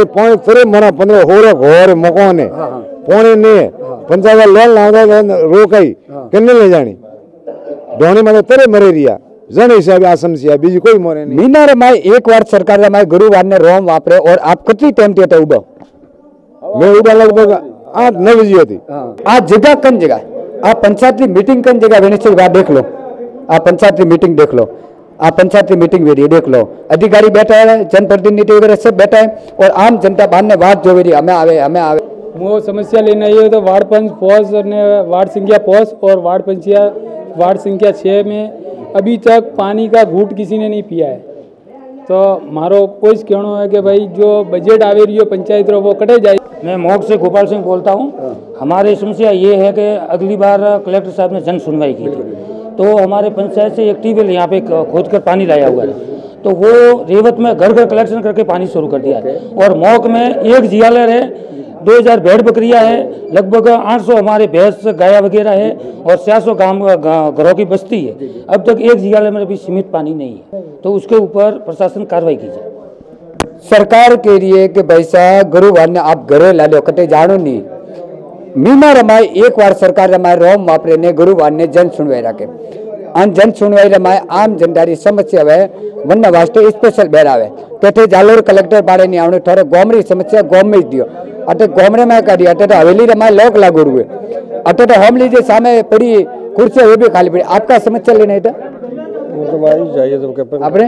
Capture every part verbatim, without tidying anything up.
खेतरे पानी तेरे मना पंद्रह होरे घोरे मकाने पानी ने पंचायत लोन लादा रोकाई किन्ने ले जानी धोनी में तेरे मरेरिया जन हिसाब आ समस्या बीजी कोई मोरे नहीं मीना रे माय एक बार सरकार रे माय गुरुवार ने रोम वापरे और आप कितनी टाइम ते उबो मैं उबा लगभग आठ नौ बजे होती आ जगह कन जगह आ पंचायत की मीटिंग कन जगह वेने से देख लो आ पंचायत की मीटिंग देख लो आ पंचायत की मीटिंग वेरी देख लो अधिकारी बैठा है जनप्रतिनिधि वगैरह सब बैठा है और आम जनता बाहर ने बात जो वेरी हमें आवे हमें आवे वो समस्या लेना ये तो वार्ड पंच पोस्ट ने वार्ड संख्या पोस्ट और वार्ड पंचायत वार्ड संख्या छः में अभी तक पानी का घूट किसी ने नहीं पिया है। तो मारो कोई कहना है कि भाई जो बजट आवे रही हो पंचायत रो वो कटे जाए। मैं मोग से गोपाल सिंह बोलता हूँ। हमारी समस्या ये है कि अगली बार कलेक्टर साहब ने जन सुनवाई की थी तो हमारे पंचायत से एक ट्यूबवेल यहाँ पे खोद कर पानी लाया हुआ है तो वो रेवत में घर घर कलेक्शन करके पानी शुरू कर दिया है और मोग में एक जियालर है, दो हज़ार भेड़ बकरियां है, लगभग आठ सौ हमारे भैंस गाया वगैरह है और चार सौ गांव घरों की बस्ती है। अब तक एक जियालय में अभी सीमित पानी नहीं है तो उसके ऊपर प्रशासन कार्रवाई कीजिए। सरकार के लिए कि पैसा गुरुवार ने आप घरे ला लो कटे जानो नहीं मीना रमाय एक बार सरकार रमाय रोम वापरे ने गुरुवार ने जन सुनवाई रखे अन जन सुनवाई रमाय आम जनतारी समस्या वे वन वास्ते स्पेशल बेरावे पेठे जालोर कलेक्टर बाड़े नहीं आवने थोड़े गोमरी समस्या गोम में दियो अटे गोमरे में काढ़ी अटे तो हवेली रमाय लोक लागू हुए अटे तो होम लीजिए सामने पड़ी कुर्सी वो भी खाली पड़ी आपका समस्या लेना है आपने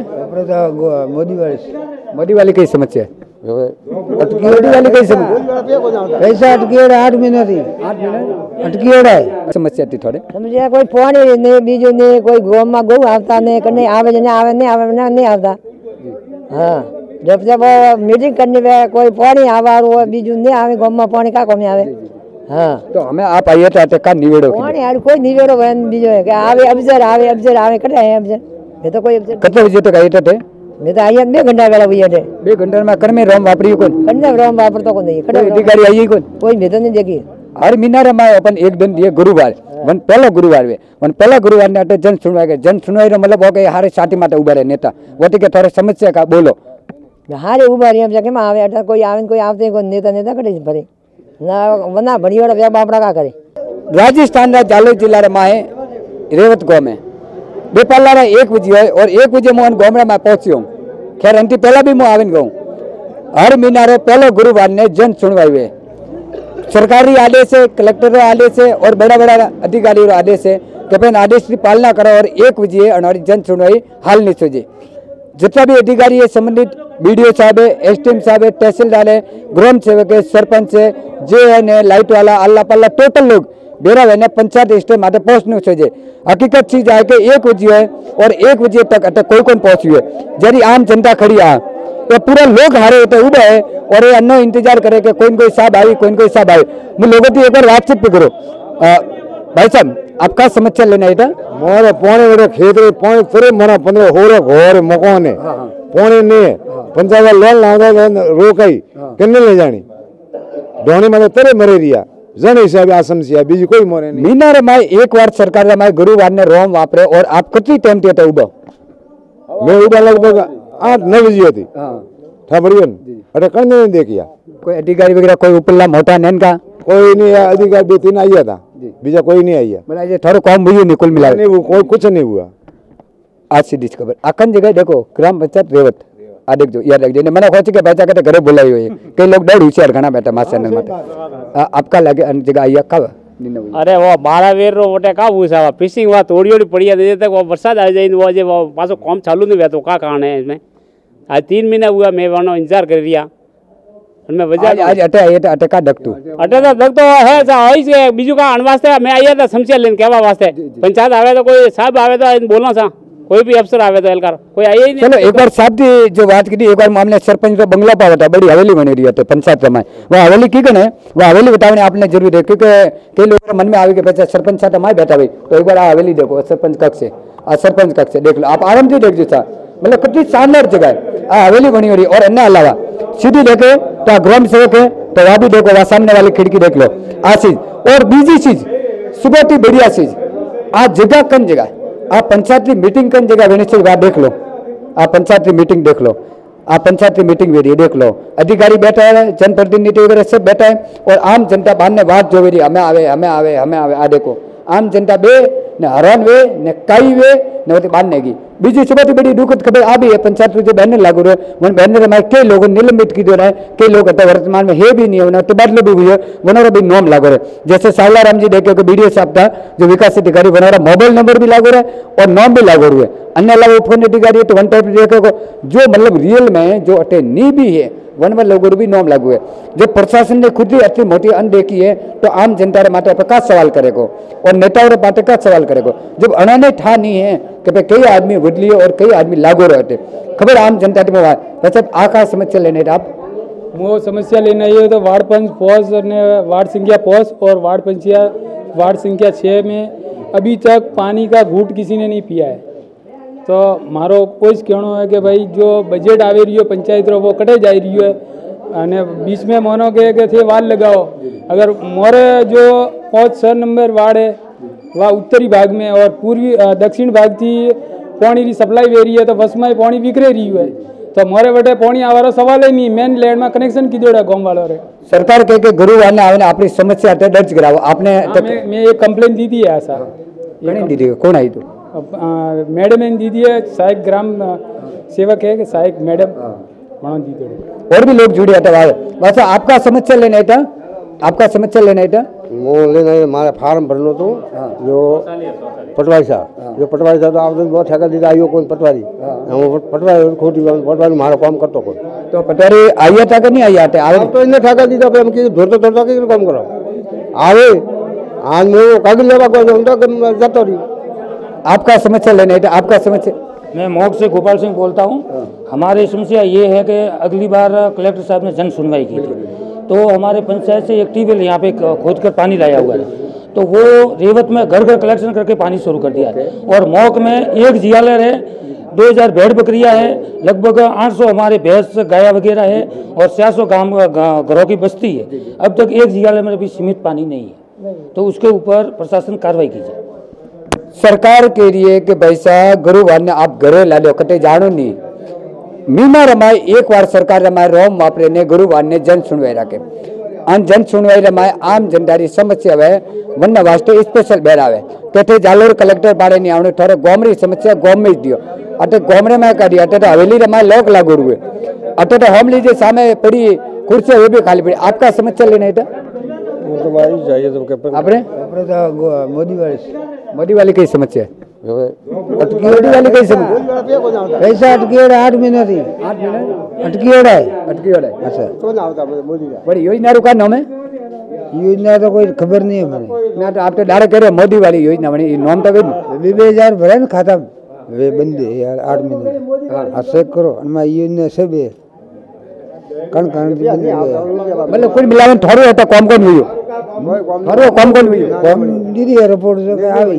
मोदी वाली मोदी वाली कई समस्या है अटकी वाली कई समस्या कैसा अटकी आठ महीना थी आठ महीना अटकी है समस्या थी थोड़े समझे कोई फोन ने बीजो ने कोई गो में गो आवता ने कने आवे ने आवे ने आवे ने नहीं आवता। हाँ जब जब मीटिंग करने में कोई पानी आवा वो बीजो ने आवे गो में पानी का कमी आवे। हाँ तो हमें आप आइए तो आते का निवेड़ो पानी यार कोई निवेड़ो बहन बीजो है कि आवे अबजर आवे अबजर आवे कटे है अबजर ये तो कोई अबजर कितने बजे तक आइए थे मैं तो आइए बे घंटा वेला हुई है बे घंटा में कर में रोम वापरी कौन करने रोम वापर तो कौन नहीं कटे अधिकारी आई कौन कोई मैं तो नहीं देखी हर महीना रे मैं अपन एक दिन ये गुरुवार वन पहला गुरुवार वे वन पहला गुरुवार ने अटे जन सुनवाई के जन सुनवाई रो मतलब हो गए हारे साथी माटे उभा रहे नेता वटी के थोड़े समस्या का बोलो हारे उभा रही हम जगह में आवे अटा कोई आवे कोई आवते कोई नेता नेता कटे भरे ना वना बड़ी वाला व्याप बापड़ा का करे। राजस्थान रा जालोर जिला रे माए रेवत गांव में बेपाला रा एक बजे है और एक बजे मोहन गांव में पहुंचियो खैर अंति पहला भी मो आवन गऊ हर महीना रे पहलो गुरुवार ने जन सुनवाई वे सरकारी आदेश है कलेक्टर आदेश है और बड़ा बड़ा अधिकारी आदेश है कि अपन आदेश की पालना करो और एक बजे हमारी जन सुनवाई हाल नहीं सोचे जितना भी अधिकारी है संबंधित बीडीओ साहब है एसडीएम साहब है तहसीलदार है ग्राम सेवक है सरपंच है जे है लाइट वाला अल्लाह पल्ला टोटल लोग बेरा है पंचायत स्टेट माते पहुंच नहीं सोचे हकीकत चीज है कि एक बजे है और एक बजे तक अटक कोई कौन पहुंची है जरी आम जनता खड़ी आ तो पूरा लोग हारे होते उबे है और ये अन्नो इंतजार करे कि कोई कोई साहब आई कोई कोई साहब आई मैं लोगों की एक बार बातचीत भी करो भाई साहब आपका समस्या लेना है मोरे पानी बड़े खेतरे पानी तेरे मना पंद्रह होरे घोरे मकाने पानी ने पंचायत लोन लादा रोकाई किन्ने ले जानी धोनी में तेरे मरेरिया जन हिसाब आ समस्या बीजी कोई मोरे नहीं मीना रे माय एक बार सरकार रे माय गुरुवार ने रोम वापरे और आप कितनी टाइम ते उबो मैं उबा लगभग आठ नौ बजे होती था बढ़िया अरे कहीं नहीं देखिया कोई अधिकारी वगैरह कोई उपला मोटा नैन का कोई नहीं अधिकारी दो तीन आया था बीजा कोई नहीं आया बोला ये थोड़ा कम हुई नहीं कुल मिला नहीं वो कोई कुछ नहीं हुआ आज से डिस्कवर अकन जगह देखो ग्राम पंचायत रेवत आ देख जो यार देख जो मैंने खोज के बच्चा कहते घरे बुलाई हुई कई लोग डर होशियार घना बैठा मास चैनल में आपका लगे अन्य जगह आइया कब अरे वो बारह वेर रो वोटे का पूछा फिशिंग वहाँ थोड़ी थोड़ी पड़ी है तक वो बरसात आ जाए वो जो वो पासो कॉम चालू नहीं हुआ तो क्या कारण है इसमें आज तीन महीना हुआ मैं वहाँ इंतजार कर रिया मैं वजह आज अटे आइए तो अटे का डक तू अटे तो डक तो है से बीजू का वास्ते मैं आया था समस्या लेने कहवा वास्ते पंचायत आवे तो कोई साहब आवे तो बोलना सा कोई भी अफसर आवे तो एलकार कोई आया ही नहीं। चलो एक बार साहब की जो बात की थी एक बार मामले सरपंच तो बंगला पावा था बड़ी हवेली बनी रही है तो पंचायत में वह हवेली की कने वह हवेली बताने आपने जरूर है क्योंकि कई लोग मन में आवे के बच्चा सरपंच साथ माए बैठा भाई तो एक बार आ हवेली देखो सरपंच कक्ष से आ सरपंच कक्ष से देख लो आप आराम से देख जो मतलब कितनी शानदार जगह है आ हवेली बनी हो रही और अन्य अलावा सीधी देखे तो ग्राम सेवक है तो वहाँ भी देखो वहाँ सामने वाली खिड़की देख लो आ चीज और बीजी चीज सुबह की बढ़िया चीज आज जगह कन जगह आप पंचायत की मीटिंग कन जगह वेने से बात देख लो आप पंचायत की मीटिंग देख लो आप पंचायत की मीटिंग वेरी देख लो, अधिकारी बैठा है, जनप्रतिनिधि वगैरह सब बैठा है और आम जनता बार ने बात जो वेरी हमें आवे हमें आवे हमें आवे आ देखो आम जनता बे ने हरान वे ने कई वे ने होती बांधने की बीजी सबसे बड़ी दुखद खबर आ भी है पंचायत जो बैनर लागू रहे वन बैनर में कई लोगों निलंबित की दो रहे कई लोग अतः वर्तमान में है भी नहीं है तबादले भी हुई है वनोरा भी नॉम लागू रहे जैसे सावलाराम जी देखे बीडीओ साहब था जो विकास अधिकारी वनोरा मोबाइल नंबर भी लागू रहे और नॉम भी लागू हुए अन्य अलावा उपखंड अधिकारी तो वन टाइप देखे को जो मतलब रियल में जो अटे नी भी है वन में लोगों भी नॉम लागू है जब प्रशासन ने खुद ही अच्छी मोटी अनदेखी है तो आम जनता रे माटे पर का सवाल करेगो और नेताओं रे माटे का सवाल करेगो जब अणाने ठा नहीं है कि भाई कई आदमी बदली और कई आदमी लागू रहते खबर आम जनता में वैसे आका समस्या लेने आप वो समस्या लेना ये तो वार्ड पंच पॉज ने वार्ड संख्या पॉज और वार्ड पंचिया वार्ड संख्या छः में अभी तक पानी का घूंट किसी ने नहीं पिया है तो मारो कोई कहना है कि भाई जो बजट आवे रही हो पंचायत रो वो कटे जा रही है अने बीच में मानो के के थे वाल लगाओ अगर मोरे जो पाँच छः नंबर वार्ड है वह उत्तरी भाग में और पूर्वी दक्षिण भाग थी पानी की सप्लाई वे रही है तो बस में पानी बिखरे रही है तो मोरे बटे पानी आवारो सवाल ही नहीं मेन लैंड में कनेक्शन की जोड़ा गाँव वालों रे सरकार कह के गुरुवार ने आवे अपनी समस्या दर्ज कराओ आपने हाँ, मैं, मैं एक कंप्लेन दी थी ऐसा दी थी कौन आई तो मैडम ने दी है सहायक ग्राम सेवक है कि सहायक मैडम वहाँ दी थी और भी लोग जुड़े थे वैसे आपका समस्या लेना था आपका समस्या लेना था वो लेना है हमारा फार्म भरनो तो जो पटवारी साहब जो पटवारी साहब आप बहुत ठेका दीदा आयो कौन पटवारी हम पटवारी खोटी पटवारी हमारा काम करतो कौन तो पटवारी आया था कि नहीं आया था अब तो इन्हें ठेका दीदा पे हम की धोरतो धोरतो के काम करो आवे आज मैं कागज लेवा को उनका जातो रही आपका समस्या लेना था आपका समस्या मैं मोग से गोपाल सिंह बोलता हूँ हमारी समस्या ये है कि अगली बार कलेक्टर साहब ने जन सुनवाई की थी तो हमारे पंचायत से एक ट्यूबवेल यहाँ पे खोद कर पानी लाया हुआ है तो वो रेवत में घर घर कलेक्शन करके पानी शुरू कर दिया है और मोक में एक जियालर है दो हज़ार भेड़ बकरियाँ है लगभग आठ सौ हमारे भैंस गाया वगैरह है और चार सौ गाँव घरों की बस्ती है अब तक एक जियालर में अभी सीमित पानी नहीं है तो उसके ऊपर प्रशासन कार्रवाई कीजिए सरकार के लिए कि पैसा गुरुवार ने आप घरे ला लो कटे जानो नहीं मीमा रमाए एक बार सरकार रमाए रोम वापरे ने गुरुवार ने जन सुनवाई रखे अन जन सुनवाई रमाए आम जनतारी समस्या वे वन वास्ते स्पेशल बेरावे तेथे जालोर कलेक्टर पाड़े नहीं आवने थोड़े गोमरी समस्या गोम में दियो अटे गोमरे में काढ़ी अटे तो हवेली रमाए लोक लागू हुए अटे तो होम लीजिए सामने पड़ी कुर्सी वो भी खाली पड़ी आपका समस्या लेना था आपने मोदी वाली मोदी वाली कई समस्या है अटकी मोदी वाली कई समस्या पैसा अटकी आठ महीना थी आठ महीने अटकी है अटकी वाला अच्छा तो ना होता मोदी का बड़ी योजना रुका नाम है योजना तो कोई खबर नहीं है मैंने ना तो आप तो डायरेक्ट कह रहे हो मोदी वाली योजना बनी ये नाम तो भी बे हजार भरे ना खाता वे बंदे यार आठ महीने हाँ चेक करो मैं योजना सब है कण कण मतलब कुल मिलावन थोड़ो होता कम कौन हुई थोड़ो कम कौन हुई कम दीदी रिपोर्ट जो के आ गई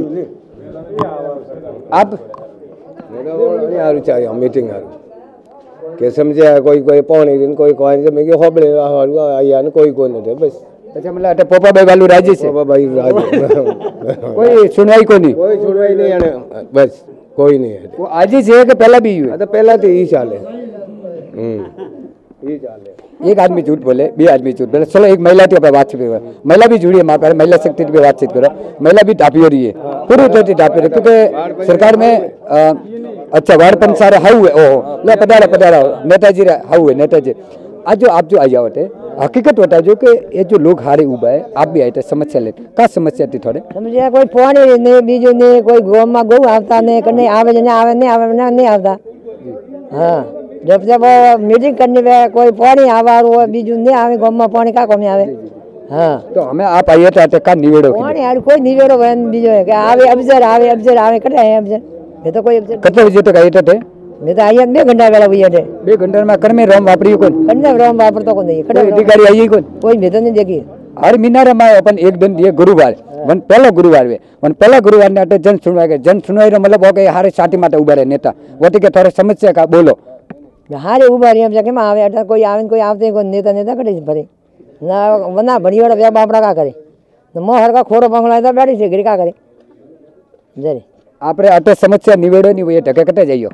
आप यार चाहिए मीटिंग यार के समझे कोई कोई पानी दिन कोई कोई से मैं के होबले आया न कोई कोई नहीं बस अच्छा मतलब अटे पोपा भाई वालू राज्य से बाबा भाई राज कोई सुनवाई को नहीं कोई सुनवाई नहीं है बस कोई नहीं है वो आज ही से है कि पहला भी हुई तो पहला तो यही चाल है हम्म यही चाल है एक आदमी झूठ बोले बे आदमी झूठ बोले चलो एक महिला थी बातचीत करो महिला भी जुड़ी है हमारे महिला शक्ति पे बातचीत करो महिला भी ढापी हो रही है पूरी तरह ढापी रही क्योंकि सरकार में आ, अच्छा वार्ड पंच सारे हाउ है ओहो ले पधारा पधारा नेताजी हाउ है नेताजी आज जो आप जो आई जाओ थे हकीकत बता जो कि ये जो लोग हारे उबा है आप भी आए थे समस्या ले का समस्या थी थोड़े समझे कोई पानी नहीं बीजू नहीं कोई गौ में गौ आता नहीं कहीं आवे नहीं आवे नहीं आवे नहीं आता हाँ जब जब मीटिंग करनी है कोई पानी आवा वो बीजू नहीं आवे गौ में पानी का कमी आवे हाँ तो हमें आप आइए थे का निवेड़ो पानी यार कोई निवेड़ो बहन बीजो है कि आवे अबजर आवे अबजर आवे कटे है अबजर ये तो कोई अबजर कितने बजे तक आए थे मैं तो आई बे घंटा वेला हुई है बे घंटे में कर में रोम वापरी कौन कन्ने राम वापर तो कोई नहीं कटे अधिकारी आई कौन कोई मैं तो नहीं देखी हर महीना रमा अपन एक दिन दिए गुरुवार वन पहला गुरुवार वे वन पहला गुरुवार ने अटे जन सुनवाई के जन सुनवाई रो मतलब हो गए हारे साथी माटे उभा रहे नेता वो के थोड़े समस्या का बोलो हारे उभा रही हम जगह में आवे अटा कोई आवे कोई आवते कोई नेता नेता कटे भरे ना वना बड़ी वाला व्या बापड़ा का करे तो मो हर का खोरो बंगला तो बैठी से गिर का करे जरे आपरे अटे समस्या निवेड़ो नहीं वो ढके कटे जाइयो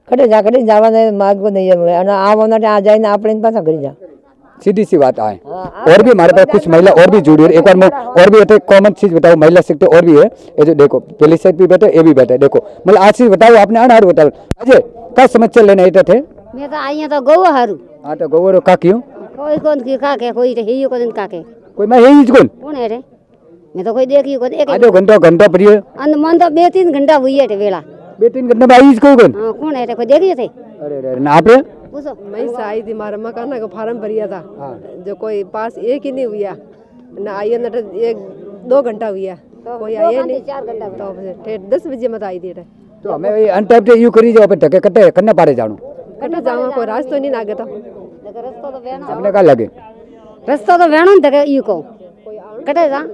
कटे जा कटे जावा ने मार्ग को नहीं है અને આવવાના આ જઈને આપણે પાછા ઘરે જા सीधी सी बात आए। और भी हमारे पास कुछ महिला और भी जुड़ी है। एक बार मैं और भी एक कॉमन चीज बताऊं, महिला सेक्टर और भी है, ये जो देखो पहली साइड भी बैठे, ये भी बैठे, देखो मतलब आज चीज बताओ आपने अनार बताओ अजय का समस्या लेने आए थे। मैं तो आई तो गौ हारू हाँ तो गोबर का क्यों कोई कौन की काके कोई तो हियो को दिन काके कोई मैं यही कौन कौन है रे मैं तो कोई देखी को एक आधो घंटा घंटा परियो अन मन तो बे तीन घंटा हुई है वेला बे तीन घंटा में आई कोई कौन हां कौन है रे कोई देखी थे अरे अरे ना आप पूछो मैं से आई थी मारा मकान का फार्म भरिया था जो कोई पास एक ही नहीं हुआ ना आई ना एक दो घंटा हुआ कोई आया नहीं चार घंटा तो फिर दस बजे मत आई थी तो हमें अनटाइम पे यू करी जाओ पे ढके कटे करना पारे जानो कटे जावा कोई रास्ता नहीं लागे तो रास्ता तो वेणो आपने का लगे रास्ता तो वेणो धके यू को कटे जा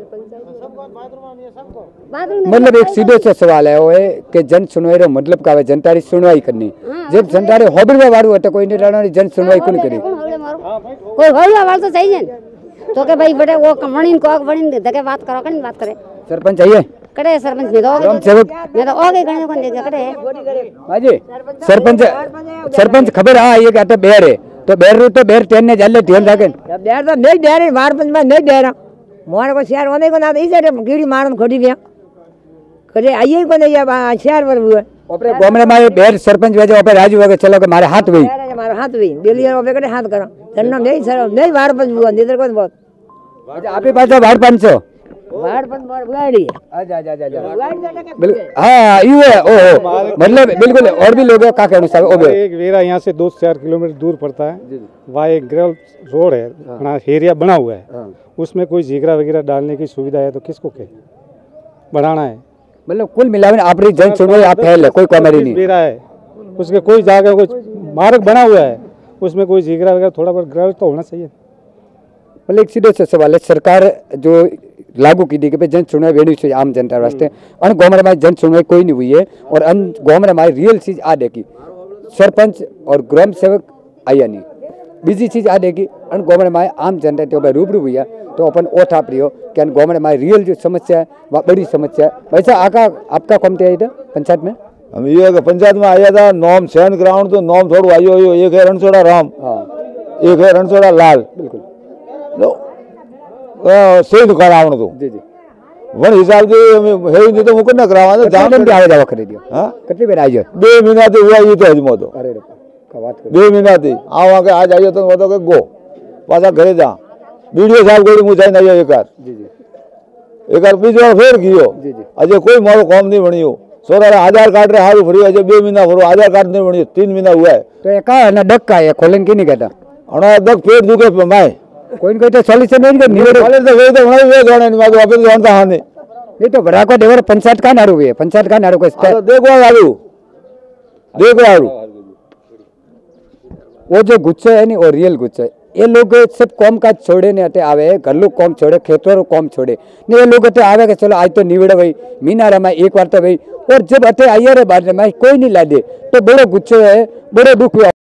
मतलब एक सीधे से सवाल है वो है कि जन सुनवाई रो मतलब का है जनता री सुनवाई करनी जब जनता रे होबल में वाड़ू हटे कोई नहीं रहना जन सुनवाई कोनी करी कोई होला वाल तो चाहिए तो के भाई बेटे वो कमणीन को बणीन धके बात करो कनी बात करे सरपंच चाहिए कटे सरपंच में दो ग्राम सेवक मैं तो आगे गणे को देगा कटे हाजी सरपंच सरपंच खबर आ ये कहते बेर है तो बेर रू तो बेर टेन ने जाले ध्यान रखे બેર તો નહીં ડેરે વાર પંચ માં નહીં ડેરા મોર को शहर होने को ना ई से कीड़ी मारन खड़ी गया करे आइए को नहीं या शहर पर हुए ओपरे गोमरे में बेर सरपंच वेजे ओपरे राजू वगे चलो के मारे हाथ वई मारो हाथ भी दिल्ली ओपे करे हाथ करो तन्नो नहीं सर नहीं वार पंच हुआ निधर को बहुत अच्छा आपे पास वार पाँच सौ वार पंच मोर बुआड़ी अच्छा अच्छा अच्छा बिल्कुल हाँ यू है ओ मतलब बिल्कुल और भी लोग का कहने साहब ओबे एक वेरा यहाँ से दो चार किलोमीटर दूर पड़ता है वहाँ एक ग्रेवल रोड है हाँ। एरिया बना हुआ है हाँ। उसमें कोई जीगरा वगैरह डालने की सुविधा है तो किसको के बढ़ाना है मतलब कुल मिलाकर आप जन सुनवाई आप फैल है कोई कॉमेडी नहीं वेरा है उसके कोई जगह कोई मार्ग बना हुआ है उसमें कोई जीगरा वगैरह थोड़ा बहुत ग्रेवल तो होना चाहिए। मतलब एक सीधे से सवाल है सरकार जो लागू की दी कि जन सुनवाई वेणी से आम जनता वास्ते अन गोमरे में जन सुनवाई कोई नहीं हुई है और अन गोमरे में रियल चीज आ देखी सरपंच और ग्राम सेवक आया नहीं बीजी चीज आ देखी अन गोमरे में आम जनता तो रूबरू हुई है तो अपन ओ था प्रियो कि अन गोमरे में रियल जो समस्या है वह बड़ी समस्या है। वैसा आका आपका कौन थे आई था पंचायत में हम ये पंचायत में आया था नॉम सैन ग्राउंड तो नॉम थोड़ा आयो आयो एक है रणछोड़ा राम एक है रणछोड़ा लाल बिल्कुल सही दुकान आवण तो जी जी वन हिसाब से है नहीं तो मुकन ना करावा तो जान भी आवे जावा खरीदियो हां कितनी बेर आइयो बे महीना ते हुआ ये तो हजमो तो अरे का बात कर बे महीना ते आवा के आज आइयो तो तो के गो पासा घरे जा वीडियो साहब कोई मुझे नहीं आयो एकार जी जी एकार बीजो फेर कियो जी जी अजे कोई मारो काम नहीं बनियो सोरा आधार कार्ड रे हारू भरियो अजे बे महीना भरो आधार कार्ड नहीं बनियो तीन महीना हुआ है तो ये का ना डक का है खोलन की नहीं कहता अणा दक पेट दुखे पे माय कोई कोई तो सॉल्यूशन नहीं कर निवेड़ वाले तो वे तो हमारे वे जाने नहीं बात वापस जानता हां नहीं नहीं तो बड़ा को देवर पंचायत का नारू है पंचायत का नारू को तो देखो आलू देखो आलू वो जो गुच्छे है नहीं वो रियल गुच्छे ये लोग सब कॉम काज छोड़े ने अटे आवे घर लोग कॉम छोड़े खेतों रो कॉम छोड़े नहीं ये लोग अटे आवे के चलो आज तो निवेड़ भाई मीना रमा एक बार तो भाई और जब अटे आइए रे बाहर में कोई नहीं ला दे तो बड़ो गुच्छे है बड़ो दुख